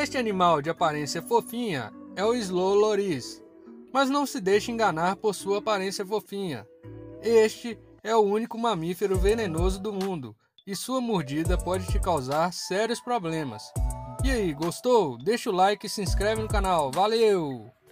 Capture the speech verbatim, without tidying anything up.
Este animal de aparência fofinha é o Slow Loris, mas não se deixe enganar por sua aparência fofinha. Este é o único mamífero venenoso do mundo e sua mordida pode te causar sérios problemas. E aí, gostou? Deixa o like e se inscreve no canal. Valeu!